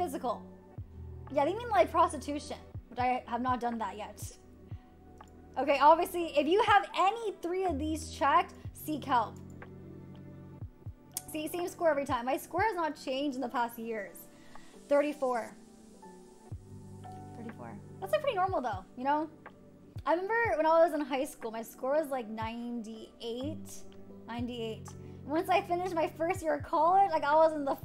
physical. Yeah, they mean like prostitution, which I have not done that yet. Okay, obviously, if you have any 3 of these checked, seek help. See, same score every time. My score has not changed in the past years. 34. 34. That's like pretty normal though, you know? I remember when I was in high school, my score was like 98. 98. Once I finished my first year of college, like I was in the